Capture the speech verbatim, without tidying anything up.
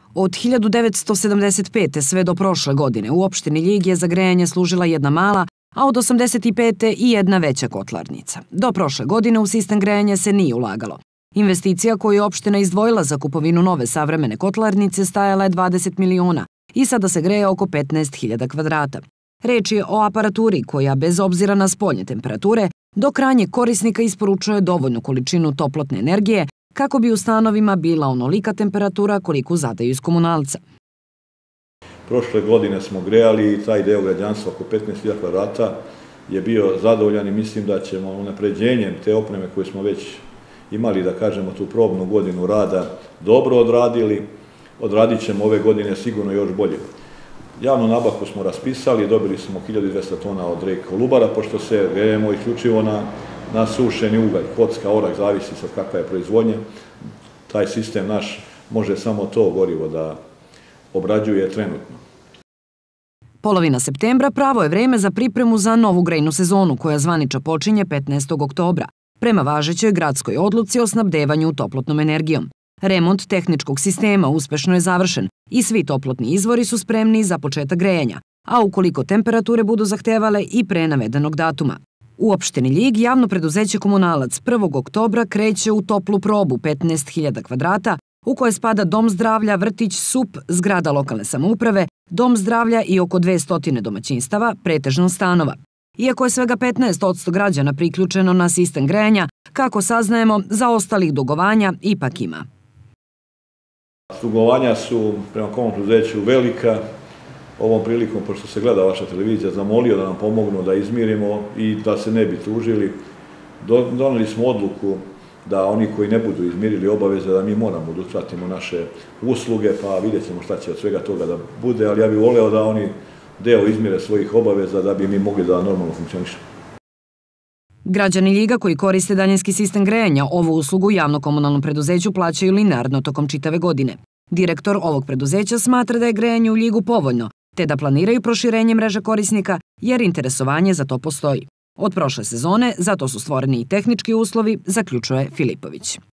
Od hiljadu devetsto sedamdeset pete sve do prošle godine u opštini Ljig je za grejanje služila jedna mala, a od osamdeset pete i jedna veća kotlarnica. Do prošle godine u sistem grejanja se nije ulagalo. Investicija koju je opština izdvojila za kupovinu nove savremene kotlarnice stajala je dvadeset miliona i sada se greje oko petnaest hiljada kvadrata. Reč je o aparaturi koja, bez obzira na spoljne temperature, do krajnjeg korisnika isporučuje dovoljnu količinu toplotne energije kako bi u stanovima bila onolika temperatura koliku zadaju iz komunalca. Prošle godine smo grejali i taj deo građanstva oko petnaest hiljada kvadrata je bio zadovoljan i mislim da ćemo unapređenjem te opreme koje smo već imali, da kažemo, tu probnu godinu rada dobro odradili. Odradit ćemo ove godine sigurno još bolje. Javnu nabavku smo raspisali, dobili smo hiljadu dvesta tona od Rejka Kolubara, pošto se grejemo isključivo na, na sušeni ugalj, kocka, orak, zavisi sad kakva je proizvodnja. Taj sistem naš može samo to gorivo da obrađuje trenutno. Polovina septembra pravo je vreme za pripremu za novu grejnu sezonu, koja zvanično počinje petnaestog oktobra, prema važećoj gradskoj odluci o snabdevanju toplotnom energijom. Remont tehničkog sistema uspešno je završen i svi toplotni izvori su spremni za početak grejanja, a ukoliko temperature budu zahtevale i pre navedenog datuma. U opštini Ljig javno preduzeće Komunalac prvog oktobra kreće u toplu probu petnaest hiljada kvadrata, u koje spada Dom zdravlja, vrtić, S U P, zgrada lokalne samouprave, Dom zdravlja i oko dvesta domaćinstava, pretežno stanova. Iako je svega petnaest posto građana priključeno na sistem grejanja, kako saznajemo, za ostalih dugovanja ipak ima. Dugovanja su prema komunalnom preduzeću velika. Ovom prilikom, pošto se gleda vaša televizija, zamolio da nam pomognu da izmirimo i da se ne bi tužili. Doneli smo odluku da oni koji ne budu izmirili obaveze, da mi moramo da utratimo naše usluge, pa vidjet ćemo šta će od svega toga da bude, ali ja bih voleo da oni deo izmire svojih obaveza da bi mi mogli da normalno funkcionišemo. Građani Ljiga koji koriste daljinski sistem grejanja ovu uslugu javno-komunalnom preduzeću plaćaju linearno tokom čitave godine. Direktor ovog preduzeća smatra da je grejanje u Ljigu povoljno, te da planiraju proširenje mreže korisnika jer interesovanje za to postoji. Od prošle sezone zato su stvoreni i tehnički uslovi, zaključuje Filipović.